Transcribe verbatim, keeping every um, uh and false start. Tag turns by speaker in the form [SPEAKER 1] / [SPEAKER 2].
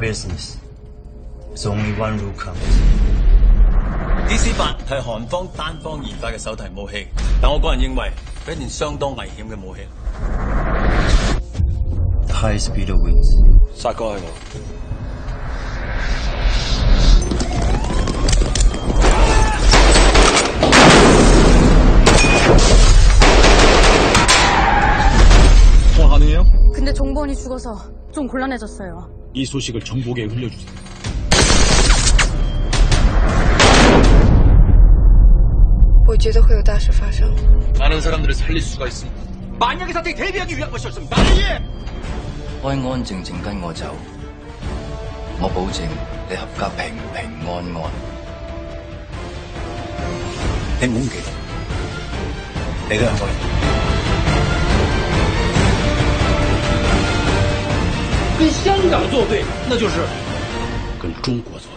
[SPEAKER 1] business. There's only one rule counts.
[SPEAKER 2] D C 八係韓方單方研發嘅手提武器，但我個人認為係一件相當危險嘅武器。
[SPEAKER 1] The highest speeder wins.
[SPEAKER 2] 殺哥係我。
[SPEAKER 3] 통화 가능해요?
[SPEAKER 4] 근데 종본이 죽어서 좀 곤란해졌어요.
[SPEAKER 3] 이 소식을 정보계에 흘려주세요.
[SPEAKER 2] 많은 사람들을 살릴 수가 있습니다.
[SPEAKER 3] 만약의 사태에 대비하기 위한 것이었습니다. 예!
[SPEAKER 5] 安安靜靜跟我走，我保證你合格平平安安。
[SPEAKER 2] 你唔好唔記得，你都係香港人。
[SPEAKER 3] 跟香港作对，那就是跟中国作